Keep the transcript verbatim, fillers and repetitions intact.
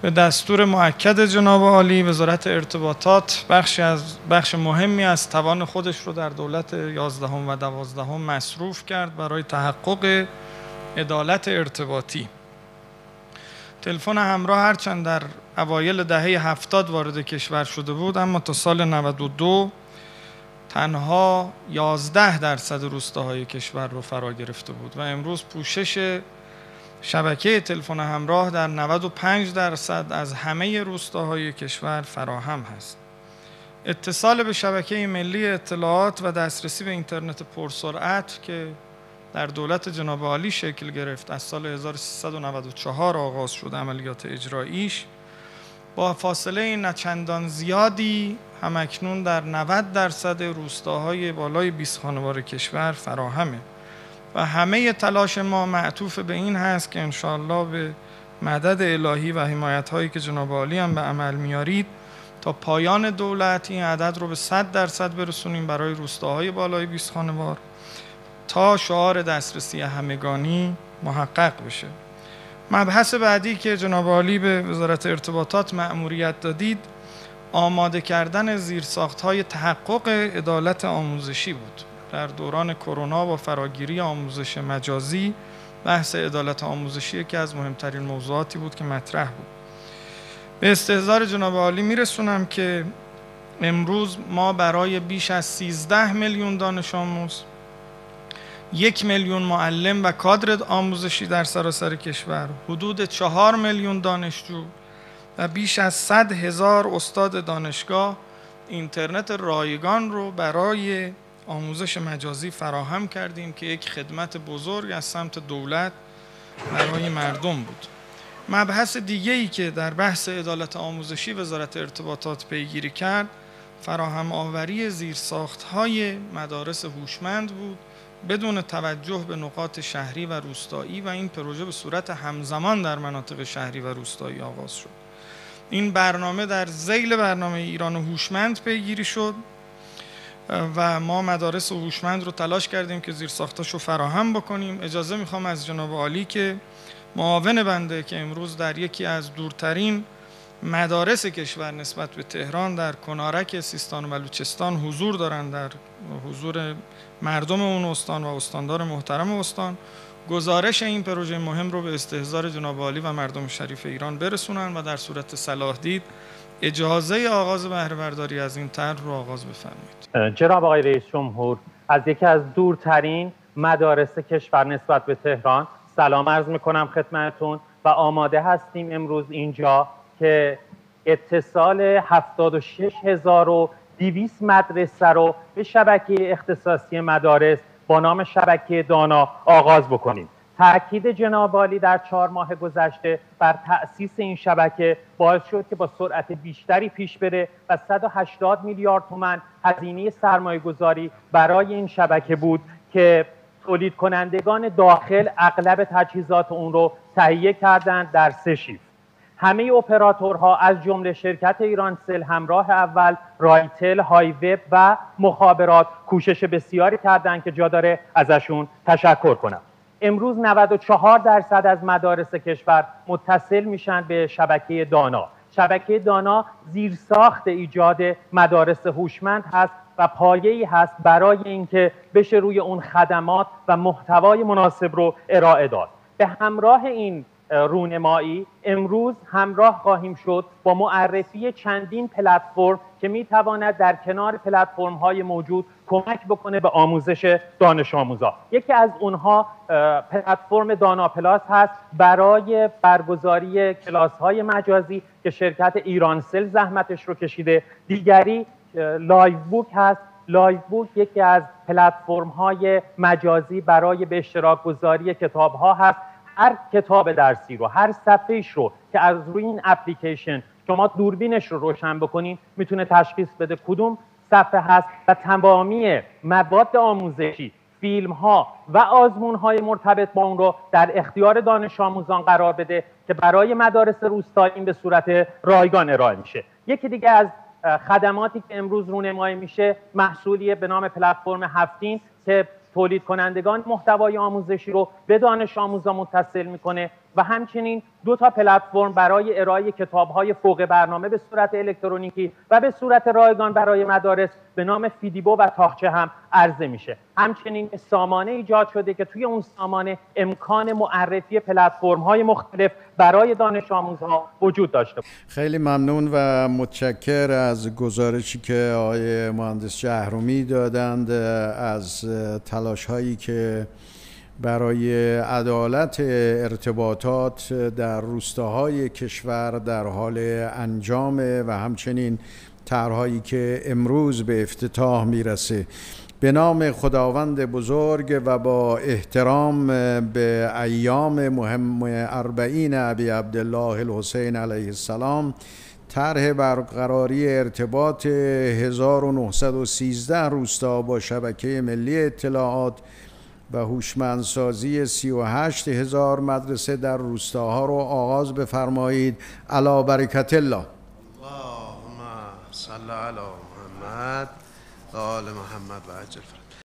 به دستور مؤکد جناب عالی وزارت ارتباطات بخشی از بخش مهمی از توان خودش رو در دولت یازدهم و دوازدهم مصروف کرد برای تحقق عدالت ارتباطی. تلفن همراه هرچند در اوایل دهه هفتاد وارد کشور شده بود، اما تا سال نود و دو تنها یازده درصد روستاهای کشور رو فرا گرفته بود و امروز پوشش شبکه تلفن همراه در نود و پنج درصد از همه روستاهای کشور فراهم هست. اتصال به شبکه ملی اطلاعات و دسترسی به اینترنت پرسرعت که در دولت جناب عالی شکل گرفت، از سال هزار و سیصد و نود و چهار آغاز شد عملیات اجراییش، با فاصله نچندان زیادی همکنون در نود درصد روستاهای بالای بیست خانوار کشور فراهمه و همه تلاش ما معطوف به این هست که انشاءالله به مدد الهی و حمایت هایی که جناب عالی هم به عمل میارید تا پایان دولت این عدد رو به صد درصد برسونیم برای روستاهای بالای بیست خانوار تا شعار دسترسی همگانی محقق بشه. مبحث بعدی که جناب عالی به وزارت ارتباطات مأموریت دادید آماده کردن زیرساخت‌های تحقق عدالت آموزشی بود. در دوران کرونا با فراگیری آموزش مجازی، بحث عدالت آموزشی که از مهمترین موضوعاتی بود که مطرح بود. به استحضار جناب عالی میرسونم که امروز ما برای بیش از سیزده میلیون دانش آموز، یک میلیون معلم و کادر آموزشی در سراسر کشور، حدود چهار میلیون دانشجو و بیش از صد هزار استاد دانشگاه اینترنت رایگان رو برای آموزش مجازی فراهم کردیم که یک خدمت بزرگ از سمت دولت برای مردم بود. مبحث دیگه‌ای که در بحث عدالت آموزشی وزارت ارتباطات پیگیری کرد، فراهم آوری زیرساخت‌های مدارس هوشمند بود بدون توجه به نقاط شهری و روستایی و این پروژه به صورت همزمان در مناطق شهری و روستایی آغاز شد. این برنامه در ذیل برنامه ایران هوشمند پیگیری شد و ما مدارس هوشمند رو تلاش کردیم که زیرساختاش رو فراهم بکنیم. اجازه میخوام از جناب عالی که معاون بنده که امروز در یکی از دورترین مدارس کشور نسبت به تهران در کنارک سیستان و بلوچستان حضور دارند، در حضور مردم اون استان و استاندار محترم استان، گزارش این پروژه مهم رو به استحضار جناب عالی و مردم شریف ایران برسونن و در صورت صلاح دید اجازه آغاز بهره برداری از این طرح رو آغاز بفرمایید. جناب آقای رئیس جمهور، از یکی از دورترین مدارس کشور نسبت به تهران سلام عرض میکنم خدمتتون و آماده هستیم امروز اینجا که اتصال هفتاد و شش هزار و دویست مدرسه رو به شبکه اختصاصی مدارس با نام شبکه دانا آغاز بکنیم. تأکید جناب عالی در چهار ماه گذشته بر تأسیس این شبکه باعث شد که با سرعت بیشتری پیش بره و صد و هشتاد میلیارد تومان هزینه سرمایه گذاری برای این شبکه بود که تولید کنندگان داخل اغلب تجهیزات اون رو تهیه کردند در سه شیفت. همه اپراتورها از جمله شرکت ایرانسل، همراه اول، رایتل، هایوب و مخابرات کوشش بسیاری کردند که جا داره ازشون تشکر کنم. امروز نود و چهار درصد از مدارس کشور متصل میشن به شبکه دانا. شبکه دانا زیرساخت ایجاد مدارس هوشمند هست و پایه‌ای هست برای اینکه بشه روی اون خدمات و محتوای مناسب رو ارائه داد. به همراه این رونمایی امروز همراه خواهیم شد با معرفی چندین پلتفرم که میتواند در کنار پلتفرم‌های موجود کمک بکنه به آموزش دانش آموزا. یکی از اونها پلتفرم دانا پلاس هست برای برگزاری کلاس‌های مجازی که شرکت ایرانسل زحمتش رو کشیده. دیگری لایو بوک هست. لایو بوک یکی از پلتفرم‌های مجازی برای به اشتراک گذاری کتاب‌ها هست. هر کتاب درسی رو، هر صفحه‌اش رو که از روی این اپلیکیشن شما دوربینش رو روشن بکنین میتونه تشخیص بده کدوم صفحه هست و تمامی مواد آموزشی، فیلم ها و آزمون های مرتبط با اون رو در اختیار دانش آموزان قرار بده که برای مدارس روستایی این به صورت رایگان ارائه میشه. یکی دیگه از خدماتی که امروز رونمایی میشه محصولی به نام پلتفرم هفتین که تولید کنندگان محتوای آموزشی رو به دانش آموزان متصل میکنه و همچنین دو تا پلتفرم برای ارائه کتاب‌های فوق برنامه به صورت الکترونیکی و به صورت رایگان برای مدارس به نام فیدیبو و تاقچه هم عرضه میشه. همچنین سامانه ایجاد شده که توی اون سامانه امکان معرفی پلتفرم‌های مختلف برای دانش آموزها وجود داشته باشه. خیلی ممنون و متشکر از گزارشی که آقای مهندس جهرومی دادند از تلاش‌هایی که برای عدالت ارتباطات در روستاهای کشور در حال انجامه و همچنین طرح‌هایی که امروز به افتتاح میرسه. به نام خداوند بزرگ و با احترام به ایام مهم اربعین ابی عبدالله الحسین علیه السلام، طرح برقراری ارتباط هزار و نهصد و سیزده روستا با شبکه ملی اطلاعات و هوشمندسازی سی و هشت هزار مدرسه در روستاها رو آغاز بفرمایید. علی برکت الله. اللهم صل علی محمد و آل محمد و عجل فرج.